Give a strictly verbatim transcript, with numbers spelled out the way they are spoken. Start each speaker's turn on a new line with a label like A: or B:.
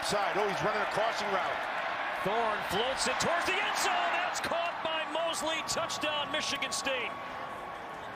A: outside. Oh, he's running a crossing route.
B: Thorne floats it towards the end zone. That's caught by Mosley. Touchdown, Michigan State.